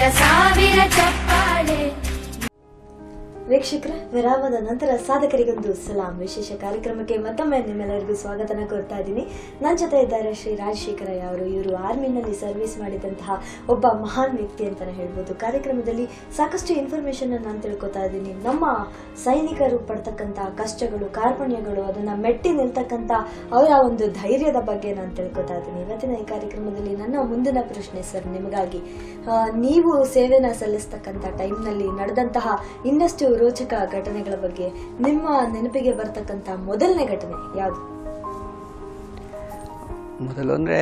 ಸಾವಿರ ಚಪ್ಪಾಳೆ. ವೀಕ್ಷಕರ ವಿರಾಮದ ನಂತರ ಸಾಧಕರಿಗೊಂದು ಸಲಾಂ ವಿಶೇಷ ಕಾರ್ಯಕ್ರಮಕ್ಕೆ ಮತ್ತೊಮ್ಮೆ ನಿಮ್ಮೆಲ್ಲರಿಗೂ ಸ್ವಾಗತನ ಕೋರ್ತಾ ಇದ್ದೀನಿ. ನನ್ನ ಜೊತೆ ಇದ್ದಾರೆ ಶ್ರೀ ರಾಜಶೇಖರಯ್ಯ ಅವರು. ಇವರು ಆರ್ಮಿನಲ್ಲಿ ಸರ್ವಿಸ್ ಮಾಡಿದಂತಹ ಒಬ್ಬ ಮಹಾನ್ ವ್ಯಕ್ತಿ ಅಂತಾನೆ ಹೇಳ್ಬೋದು. ಕಾರ್ಯಕ್ರಮದಲ್ಲಿ ಸಾಕಷ್ಟು ಇನ್ಫಾರ್ಮೇಶನ್ ನಾನು ತಿಳ್ಕೊತಾ ಇದ್ದೀನಿ. ನಮ್ಮ ಸೈನಿಕರು ಪಡ್ತಕ್ಕಂಥ ಕಷ್ಟಗಳು, ಕಾರ್ಪಣ್ಯಗಳು, ಅದನ್ನ ಮೆಟ್ಟಿ ನಿಲ್ತಕ್ಕಂಥ ಅವರ ಒಂದು ಧೈರ್ಯದ ಬಗ್ಗೆ ನಾನು ತಿಳ್ಕೊತಾ ಇದ್ದೀನಿ. ಇವತ್ತಿನ ಈ ಕಾರ್ಯಕ್ರಮದಲ್ಲಿ ನನ್ನ ಮುಂದಿನ ಪ್ರಶ್ನೆ ಸರ್ ನಿಮಗಾಗಿ, ನೀವು ಸೇವೆನ ಸಲ್ಲಿಸ್ತಕ್ಕಂಥ ಟೈಮ್ನಲ್ಲಿ ನಡೆದಂತಹ ಇನ್ನಷ್ಟು ರೋಚಕ ಘಟನೆಗಳ ಬಗ್ಗೆ ನಿಮ್ಮ ನೆನಪಿಗೆ ಬರ್ತಕ್ಕಂಥ ಮೊದಲನೇ ಘಟನೆ ಯಾವುದು? ಮೊದಲು ಅಂದರೆ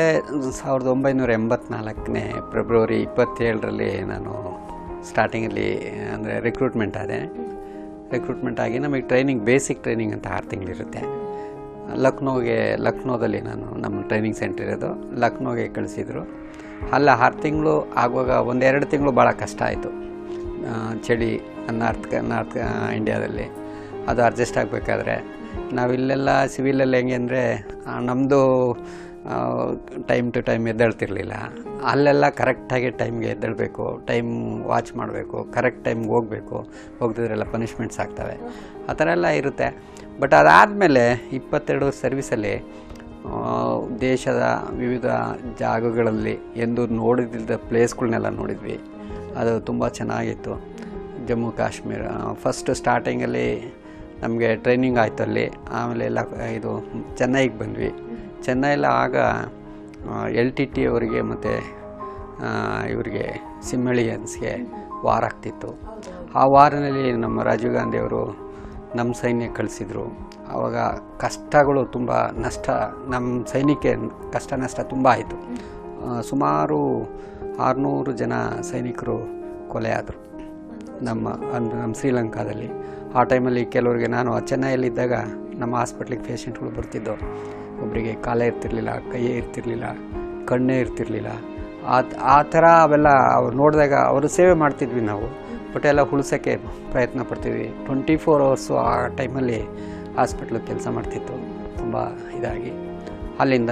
1984 ಫೆಬ್ರವರಿ 27ರಲ್ಲಿ ನಾನು ಸ್ಟಾರ್ಟಿಂಗಲ್ಲಿ ಅಂದರೆ ರಿಕ್ರೂಟ್ಮೆಂಟ್ ಆದೆ. ರಿಕ್ರೂಟ್ಮೆಂಟ್ ಆಗಿ ನಮಗೆ ಟ್ರೈನಿಂಗ್, ಬೇಸಿಕ್ ಟ್ರೈನಿಂಗ್ ಅಂತ 6 ತಿಂಗಳಿರುತ್ತೆ. ಲಕ್ನೋದಲ್ಲಿ ನಮ್ಮ ಟ್ರೈನಿಂಗ್ ಸೆಂಟರ್ ಇರೋದು ಲಕ್ನೋಗೆ ಕಳಿಸಿದರು. ಅಲ್ಲ 6 ತಿಂಗಳು ಆಗುವಾಗ 1-2 ತಿಂಗಳು ಭಾಳ ಕಷ್ಟ ಆಯಿತು. ಚಳಿ ನಾರ್ತ್ ಇಂಡಿಯಾದಲ್ಲಿ ಅದು ಅಡ್ಜಸ್ಟ್ ಆಗಬೇಕಾದ್ರೆ ನಾವಿಲ್ಲೆಲ್ಲ ಸಿವಿಲಲ್ಲಿ ಹೆಂಗೆ ಅಂದರೆ ನಮ್ಮದು ಟೈಮ್ ಟು ಟೈಮ್ ಎದ್ದೇಳ್ತಿರ್ಲಿಲ್ಲ. ಅಲ್ಲೆಲ್ಲ ಕರೆಕ್ಟಾಗಿ ಟೈಮ್ಗೆ ಎದ್ದೇಳಬೇಕು, ಟೈಮ್ ವಾಚ್ ಮಾಡಬೇಕು, ಕರೆಕ್ಟ್ ಟೈಮ್ಗೆ ಹೋಗ್ತಿದ್ರೆಲ್ಲ ಪನಿಷ್ಮೆಂಟ್ಸ್ ಆಗ್ತವೆ, ಆ ಥರ ಎಲ್ಲ ಇರುತ್ತೆ. ಬಟ್ ಅದಾದಮೇಲೆ 22 ಸರ್ವಿಸಲ್ಲಿ ದೇಶದ ವಿವಿಧ ಜಾಗಗಳಲ್ಲಿ ಎಂದು ನೋಡಿದ್ದ ಪ್ಲೇಸ್ಗಳನ್ನೆಲ್ಲ ನೋಡಿದ್ವಿ. ಅದು ತುಂಬ ಚೆನ್ನಾಗಿತ್ತು. ಜಮ್ಮು ಕಾಶ್ಮೀರ ಫಸ್ಟ್ ಸ್ಟಾರ್ಟಿಂಗಲ್ಲಿ ನಮಗೆ ಟ್ರೈನಿಂಗ್ ಆಯಿತು ಅಲ್ಲಿ. ಆಮೇಲೆ ಇದು ಚೆನ್ನೈಗೆ ಬಂದ್ವಿ. ಚೆನ್ನೈಯಲ್ಲಿ ಆಗ LTT ಅವರಿಗೆ ಮತ್ತು ಇವರಿಗೆ ಸಿಂಹಳಿಯನ್ಸ್ಗೆ ವಾರ ಆಗ್ತಿತ್ತು. ಆ ವಾರದಲ್ಲಿ ನಮ್ಮ ರಾಜೀವ್ ಗಾಂಧಿಯವರು ನಮ್ಮ ಸೈನ್ಯ ಕಳಿಸಿದರು. ಆವಾಗ ಕಷ್ಟಗಳು ತುಂಬ ನಮ್ಮ ಸೈನ್ಯಕ್ಕೆ ಕಷ್ಟ ನಷ್ಟ ತುಂಬ ಆಯಿತು. ಸುಮಾರು 600 ಜನ ಸೈನಿಕರು ಕೊಲೆ ಆದರು ನಮ್ಮ ಶ್ರೀಲಂಕಾದಲ್ಲಿ. ಆ ಟೈಮಲ್ಲಿ ಕೆಲವರಿಗೆ, ನಾನು ಚೆನ್ನೈಯಲ್ಲಿದ್ದಾಗ ನಮ್ಮ ಹಾಸ್ಪಿಟ್ಲಿಗೆ ಪೇಷಂಟ್ಗಳು ಬರ್ತಿದ್ದೋ, ಒಬ್ಬರಿಗೆ ಕಾಲೇ ಇರ್ತಿರ್ಲಿಲ್ಲ, ಕೈಯೇ ಇರ್ತಿರ್ಲಿಲ್ಲ, ಕಣ್ಣೇ ಇರ್ತಿರ್ಲಿಲ್ಲ. ಆ ಥರ ಅವೆಲ್ಲ ಅವ್ರು ನೋಡಿದಾಗ ಅವರು ಸೇವೆ ಮಾಡ್ತಿದ್ವಿ ನಾವು. ಬಟ್ ಎಲ್ಲ ಉಳಿಸೋಕ್ಕೆ ಪ್ರಯತ್ನ ಪಡ್ತಿದ್ವಿ. 24 ಅವರ್ಸು ಆ ಟೈಮಲ್ಲಿ ಹಾಸ್ಪಿಟ್ಲಿಗೆ ಕೆಲಸ ಮಾಡ್ತಿತ್ತು. ತುಂಬ ಇದಾಗಿ ಅಲ್ಲಿಂದ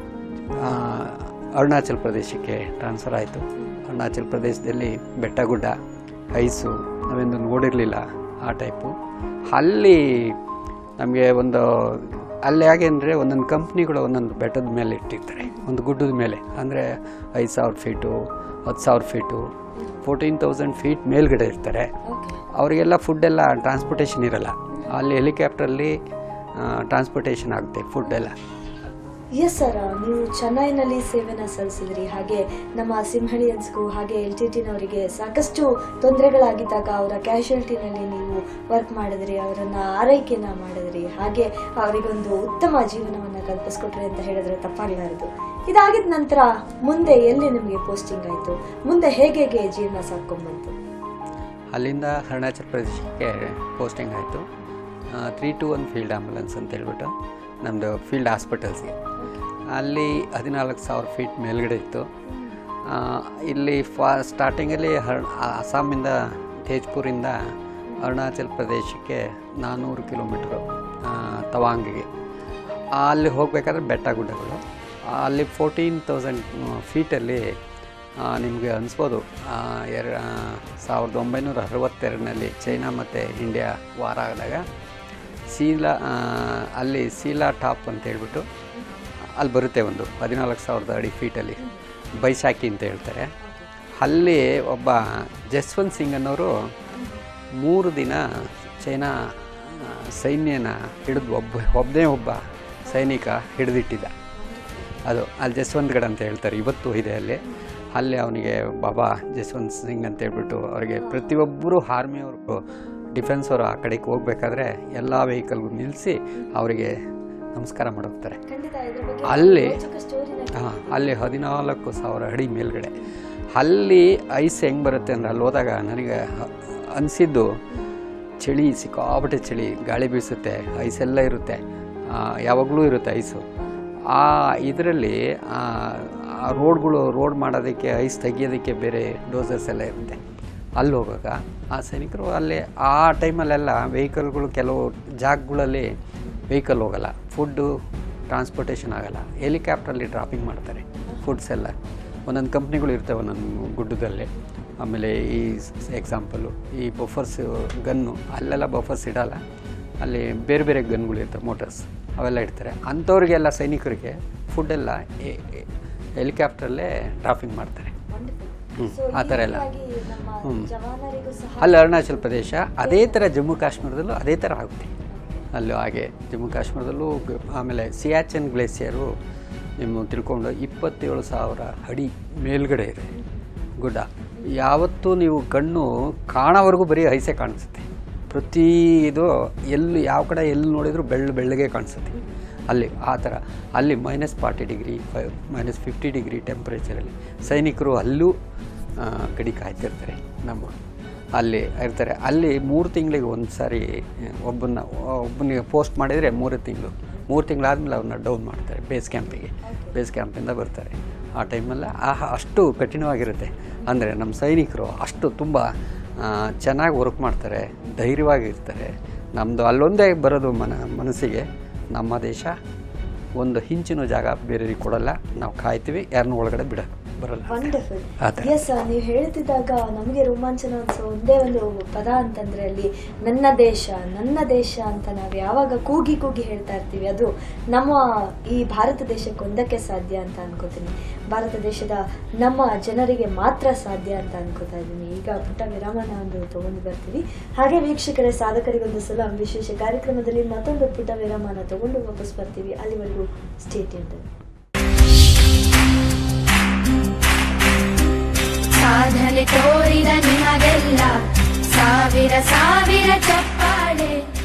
ಅರುಣಾಚಲ ಪ್ರದೇಶಕ್ಕೆ ಟ್ರಾನ್ಸ್ಫರ್ ಆಯಿತು. ಅರುಣಾಚಲ ಪ್ರದೇಶದಲ್ಲಿ ಬೆಟ್ಟ ಗುಡ್ಡ, ಐಸು, ನಾವೆಂದು ನೋಡಿರಲಿಲ್ಲ ಆ ಟೈಪು. ಅಲ್ಲಿ ನಮಗೆ ಅಲ್ಲಿ ಹೇಗೆ ಅಂದರೆ ಒಂದೊಂದು ಕಂಪ್ನಿಗಳು ಒಂದೊಂದು ಬೆಟ್ಟದ ಮೇಲೆ ಇಟ್ಟಿರ್ತಾರೆ, ಒಂದು ಗುಡ್ಡದ ಮೇಲೆ. ಅಂದರೆ 5,000 ಫೀಟು, 10,000 ಫೀಟು, 14,000 ಫೀಟ್ ಮೇಲ್ಗಡೆ ಇರ್ತಾರೆ. ಅವರಿಗೆಲ್ಲ ಫುಡ್ಡೆಲ್ಲ ಟ್ರಾನ್ಸ್ಪೋರ್ಟೇಷನ್ ಇರೋಲ್ಲ. ಅಲ್ಲಿ ಹೆಲಿಕಾಪ್ಟ್ರಲ್ಲಿ ಟ್ರಾನ್ಸ್ಪೋರ್ಟೇಷನ್ ಆಗುತ್ತೆ ಫುಡ್ಡೆಲ್ಲ. ಎಸ್ ಸರ್, ನೀವು ಚೆನ್ನೈನಲ್ಲಿ ಸೇವೆನ ಸಲ್ಲಿಸಿದ್ರಿ. ಹಾಗೆ ನಮ್ಮ ಸಿಂಹಳಿಯನ್ಸ್ಗೂ ಹಾಗೆ LTTನವರಿಗೆ ಸಾಕಷ್ಟು ತೊಂದರೆಗಳಾಗಿದ್ದಾಗ ಅವರ ಕ್ಯಾಶುಯಾಲಿಟಿನಲ್ಲಿ ನೀವು ವರ್ಕ್ ಮಾಡಿದ್ರಿ, ಅವರನ್ನು ಆರೈಕೆನ ಮಾಡಿದ್ರಿ, ಹಾಗೆ ಅವರಿಗೊಂದು ಉತ್ತಮ ಜೀವನವನ್ನು ಕಲ್ಪಿಸ್ಕೊಟ್ರಿ ಅಂತ ಹೇಳಿದ್ರೆ ತಪ್ಪಾಗಲಾರದು. ಇದಾಗಿದ ನಂತರ ಮುಂದೆ ಎಲ್ಲಿ ನಿಮಗೆ ಪೋಸ್ಟಿಂಗ್ ಆಯಿತು? ಮುಂದೆ ಹೇಗೆ ಜೀವನ ಸಾಕೊಂಡ್ಬಂತು? ಅಲ್ಲಿಂದ ಅರುಣಾಚಲ ಪ್ರದೇಶಕ್ಕೆ ಪೋಸ್ಟಿಂಗ್ ಆಯಿತು. 321 ಫೀಲ್ಡ್ ಆಂಬುಲೆನ್ಸ್ ಅಂತ ಹೇಳ್ಬಿಟ್ಟು ನಮ್ಮದು ಫೀಲ್ಡ್ ಹಾಸ್ಪಿಟಲ್ಸ್ಗೆ. ಅಲ್ಲಿ 14,000 ಫೀಟ್ ಮೇಲ್ಗಡೆ ಇತ್ತು. ಇಲ್ಲಿ ಸ್ಟಾರ್ಟಿಂಗಲ್ಲಿ ಅಸ್ಸಾಮಿಂದ ತೇಜ್ಪುರಿಂದ ಅರುಣಾಚಲ ಪ್ರದೇಶಕ್ಕೆ 400 ಕಿಲೋಮೀಟ್ರು ತವಾಂಗಿಗೆ. ಅಲ್ಲಿ ಹೋಗಬೇಕಾದ್ರೆ ಬೆಟ್ಟ ಗುಡ್ಡಗಳು. ಅಲ್ಲಿ 14,000 ಫೀಟಲ್ಲಿ ನಿಮಗೆ ಅನಿಸ್ಬೋದು 1962ನಲ್ಲಿ ಚೈನಾ ಮತ್ತು ಇಂಡಿಯಾ ವಾರ ಆದಾಗ ಅಲ್ಲಿ ಸೀಲಾ ಟಾಪ್ ಅಂತ ಹೇಳ್ಬಿಟ್ಟು ಅಲ್ಲಿ ಬರುತ್ತೆ, ಒಂದು 14,000 ಅಡಿ ಫೀಟಲ್ಲಿ ಬೈಸಾಕಿ ಅಂತ ಹೇಳ್ತಾರೆ. ಅಲ್ಲಿ ಒಬ್ಬ ಜಸ್ವಂತ್ ಸಿಂಗ್ ಅನ್ನೋರು 3 ದಿನ ಚೈನಾ ಸೈನ್ಯನ ಹಿಡಿದು ಒಬ್ಬನೇ ಒಬ್ಬ ಸೈನಿಕ ಹಿಡಿದಿಟ್ಟಿದ್ದ. ಅದು ಅಲ್ಲಿ ಜಸ್ವಂತ್ಗಢ ಅಂತ ಹೇಳ್ತಾರೆ, ಇವತ್ತು ಇದೆ ಅಲ್ಲಿ ಅವನಿಗೆ ಬಾಬಾ ಜಸ್ವಂತ್ ಸಿಂಗ್ ಅಂತ ಹೇಳ್ಬಿಟ್ಟು ಅವರಿಗೆ ಪ್ರತಿಯೊಬ್ಬರು ಆರ್ಮಿಯವರು, ಡಿಫೆನ್ಸ್ ಅವರು ಆ ಕಡೆಗೆ ಹೋಗ್ಬೇಕಾದ್ರೆ ಎಲ್ಲ ವೆಹಿಕಲ್ಗೂ ನಿಲ್ಲಿಸಿ ಅವರಿಗೆ ನಮಸ್ಕಾರ ಮಾಡೋಗ್ತಾರೆ. ಅಲ್ಲಿ 14,000 ಅಡಿ ಮೇಲ್ಗಡೆ ಅಲ್ಲಿ ಐಸ್ ಹೆಂಗೆ ಬರುತ್ತೆ ಅಂದರೆ, ಅಲ್ಲಿ ಹೋದಾಗ ನನಗೆ ಅನಿಸಿದ್ದು ಚಳಿ, ಸಿಕ್ಕಾಪಟ್ಟೆ ಚಳಿ, ಗಾಳಿ ಬೀಸುತ್ತೆ, ಐಸೆಲ್ಲ ಇರುತ್ತೆ, ಯಾವಾಗಲೂ ಇರುತ್ತೆ ಐಸು. ಆ ಇದರಲ್ಲಿ ರೋಡ್ ಮಾಡೋದಕ್ಕೆ, ಐಸ್ ತೆಗಿಯೋದಕ್ಕೆ ಬೇರೆ ಡೋಸರ್ಸ್ ಎಲ್ಲ ಇರುತ್ತೆ. ಅಲ್ಲಿ ಹೋಗುವಾಗ ಆ ಸೈನಿಕರು ಅಲ್ಲಿ ಆ ಟೈಮಲ್ಲೆಲ್ಲ ವೆಹಿಕಲ್ಗಳು, ಕೆಲವು ಜಾಗಗಳಲ್ಲಿ ವೆಹಿಕಲ್ ಹೋಗಲ್ಲ, ಫುಡ್ಡು ಟ್ರಾನ್ಸ್ಪೋರ್ಟೇಷನ್ ಆಗೋಲ್ಲ, ಹೆಲಿಕಾಪ್ಟ್ರಲ್ಲಿ ಡ್ರಾಪಿಂಗ್ ಮಾಡ್ತಾರೆ ಫುಡ್ಸ್ ಎಲ್ಲ. ಒಂದೊಂದು ಕಂಪ್ನಿಗಳು ಇರ್ತವೆ ಒಂದೊಂದು ಗುಡ್ಡದಲ್ಲಿ. ಆಮೇಲೆ ಈ ಎಕ್ಸಾಂಪಲು ಈ ಬಫರ್ಸ್ ಗನ್ನು ಅಲ್ಲೆಲ್ಲ ಬಫರ್ಸ್ ಇಡಲ್ಲ, ಅಲ್ಲಿ ಬೇರೆ ಬೇರೆ ಗನ್ಗಳು ಇರ್ತವೆ, ಮೋಟರ್ಸ್ ಅವೆಲ್ಲ ಇಡ್ತಾರೆ. ಅಂಥವ್ರಿಗೆಲ್ಲ ಸೈನಿಕರಿಗೆ ಫುಡ್ಡೆಲ್ಲ ಹೆಲಿಕಾಪ್ಟ್ರಲ್ಲೇ ಡ್ರಾಪಿಂಗ್ ಮಾಡ್ತಾರೆ. ಆ ಥರ ಎಲ್ಲ. ಅಲ್ಲಿ ಅರುಣಾಚಲ ಪ್ರದೇಶ ಅದೇ ಥರ, ಜಮ್ಮು ಕಾಶ್ಮೀರದಲ್ಲೂ ಅದೇ ಥರ ಆಗುತ್ತೆ. ಅಲ್ಲೂ ಹಾಗೆ ಜಮ್ಮು ಕಾಶ್ಮೀರದಲ್ಲೂ. ಆಮೇಲೆ ಸಿಯಾಚನ್ ಗ್ಲೇಸಿಯರು ನಿಮ್ಮ ತಿಳ್ಕೊಂಡು 27,000 ಅಡಿ ಮೇಲ್ಗಡೆ ಇದೆ ಗುಡ್ಡ. ಯಾವತ್ತೂ ನೀವು ಕಣ್ಣು ಕಾಣೋವರೆಗೂ ಬರೀ ಐಸೆ ಕಾಣಿಸುತ್ತೆ. ಪ್ರತಿ ಇದು ಎಲ್ಲಿ ಯಾವ ಕಡೆ ಎಲ್ಲಿ ನೋಡಿದರೂ ಬೆಳ್ಳಗೆ ಕಾಣಿಸುತ್ತೆ ಅಲ್ಲಿ. ಆ ಥರ ಅಲ್ಲಿ -40 ಡಿಗ್ರಿ -50 ಡಿಗ್ರಿ ಟೆಂಪ್ರೇಚರಲ್ಲಿ ಸೈನಿಕರು ಅಲ್ಲೂ ಗಡಿ ಕಾಯ್ತಿರ್ತಾರೆ. ಅಲ್ಲಿ ಇರ್ತಾರೆ. ಅಲ್ಲಿ 3 ತಿಂಗಳಿಗೆ ಒಂದು ಸಾರಿ ಒಬ್ಬನಿಗೆ ಪೋಸ್ಟ್ ಮಾಡಿದರೆ 3 ತಿಂಗಳಾದಮೇಲೆ ಅವ್ರನ್ನ ಡೌನ್ ಮಾಡ್ತಾರೆ ಬೇಸ್ ಕ್ಯಾಂಪಿಂದ ಬರ್ತಾರೆ. ಆ ಟೈಮಲ್ಲಿ ಅಷ್ಟು ಕಠಿಣವಾಗಿರುತ್ತೆ. ಅಂದರೆ ನಮ್ಮ ಸೈನಿಕರು ಅಷ್ಟು ತುಂಬ ಚೆನ್ನಾಗಿ ವರ್ಕ್ ಮಾಡ್ತಾರೆ, ಧೈರ್ಯವಾಗಿರ್ತಾರೆ. ನಮ್ಮದು ಅಲ್ಲೊಂದೇ ಬರೋದು ಮನಸ್ಸಿಗೆ, ನಮ್ಮ ದೇಶ ಒಂದು ಹಿಂಚಿನ ಜಾಗ ಬೇರೆಯವ್ರಿಗೆ ಕೊಡಲ್ಲ, ನಾವು ಕಾಯ್ತೀವಿ, ಯಾರನ್ನೂ ಒಳಗಡೆ ಬರಲ್ಲ. ವಂಡರ್ಫುಲ್. ಎಸ್, ನೀವು ಹೇಳ್ತಿದ್ದಾಗ ನಮಗೆ ರೋಮಾಂಚನ ಅನಿಸೋ ಒಂದೇ ಒಂದು ಪದ ಅಂತಂದರೆ ಅಲ್ಲಿ ನನ್ನ ದೇಶ ಅಂತ ನಾವು ಯಾವಾಗ ಕೂಗಿ ಹೇಳ್ತಾ ಇರ್ತೀವಿ, ಅದು ನಮ್ಮ ಈ ಭಾರತ ದೇಶಕ್ಕೆ ಒಂದಕ್ಕೆ ಸಾಧ್ಯ ಅಂತ ಅನ್ಕೋತೀನಿ. ಭಾರತ ದೇಶದ ನಮ್ಮ ಜನರಿಗೆ ಮಾತ್ರ ಸಾಧ್ಯ ಅಂತ ಅನ್ಕೋತಾ ಇದ್ದೀನಿ. ಈಗ ಪುಟ್ಟ ವಿರಾಮನ ಒಂದು ತೊಗೊಂಡು ಬರ್ತೀವಿ. ಹಾಗೆ ವೀಕ್ಷಕರೇ, ಸಾಧಕರಿಗೊಂದು ಸಲ ವಿಶೇಷ ಕಾರ್ಯಕ್ರಮದಲ್ಲಿ ಮತ್ತೊಂದು ಪುಟ್ಟ ವಿರಾಮನ ತೊಗೊಂಡು ವಾಪಸ್ ಬರ್ತೀವಿ. ಅಲ್ಲಿವರೆಗೂ ಸ್ಟೇ ಟ್ಯೂನ್ಡ್. ಸಾಧನೆ ತೋರಿದ ನಿಮಗೆಲ್ಲ ಸಾವಿರ ಚಪ್ಪಾಳೆ.